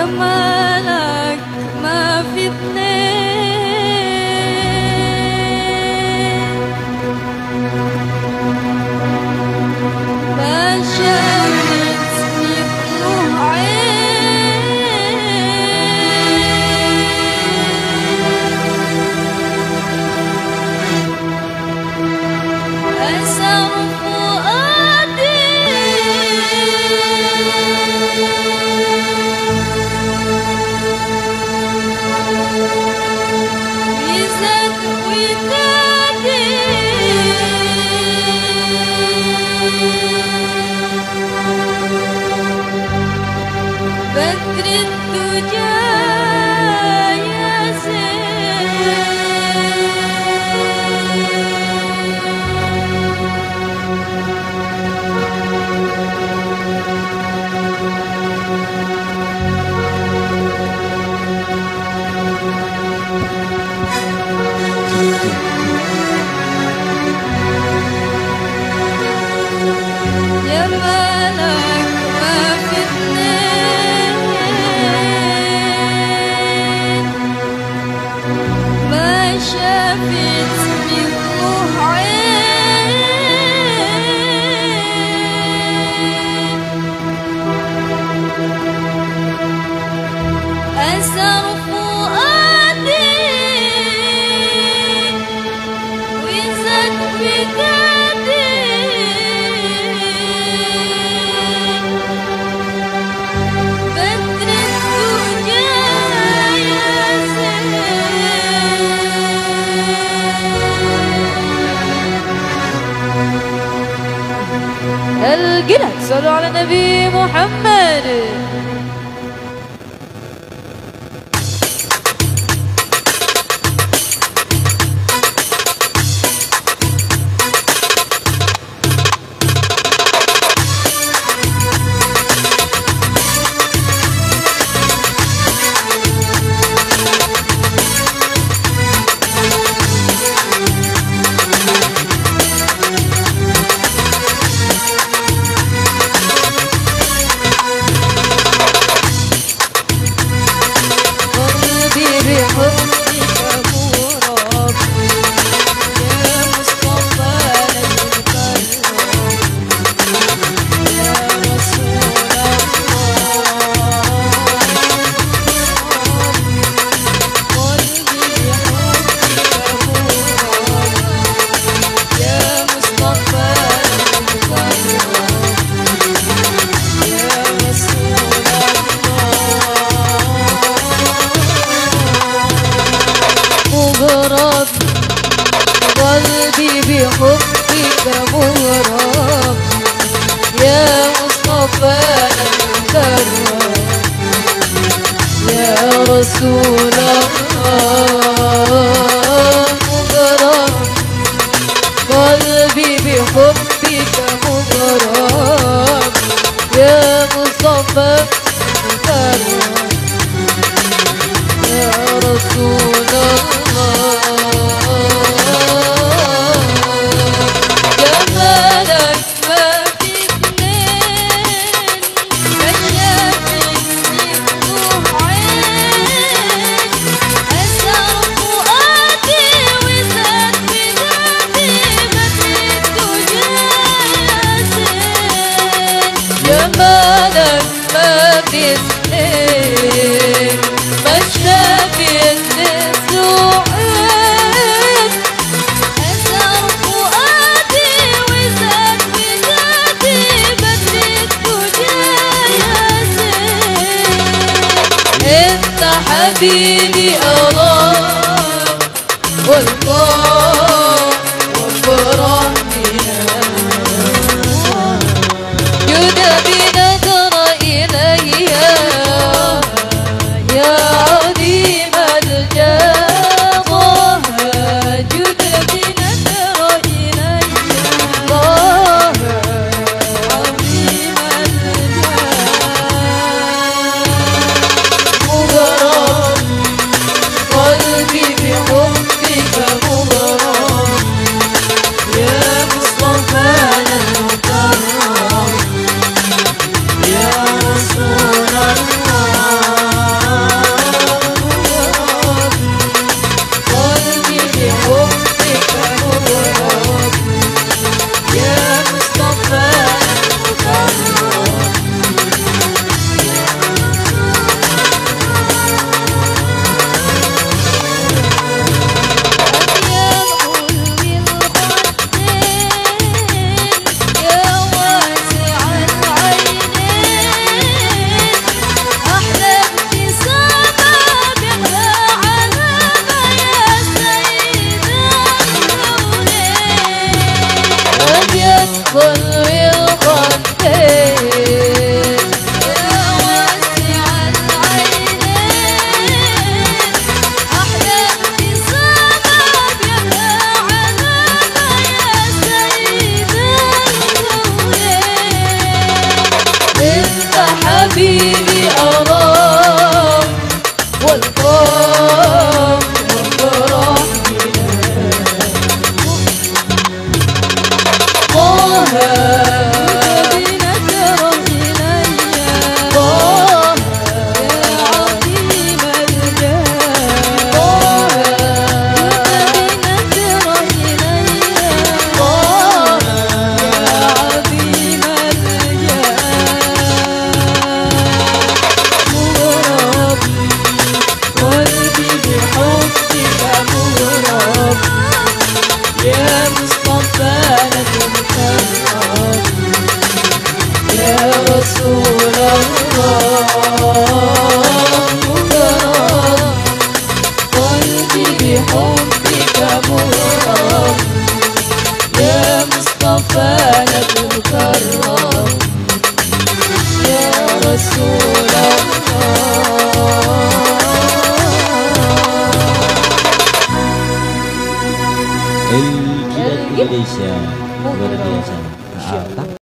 جمالك ما في اتنين، ما شافت مثله عين، أسر فؤادي ميزك ودادي، بدر الدجى يا زين، جمالك ما في اتنين، ما شافت مثله عين، أسر فؤادي وزاد ودادي، بدر الدجى يا زين. القنا صلوا على النبي محمد. قلبي بحبك مغرم يا مصطفى المكرم، يا رسول الله مغرم، قلبي بحبك مغرم يا مصطفى المكرم، يا رسول الله. جمالك ما في اثنين، ما شافت مثله عين، أسر فؤادي وزاد ودادي، بدر الدجى يا زين. انت حبيبي أراك والله وافرح بنا، جد بنظرة إلي يا عظيم الجاه، جد بنظرة إلي عظيم الجاه، مغرم قلبي بحبك مغرم المصطفى المكرم يا رسول Indonesia luar biasa.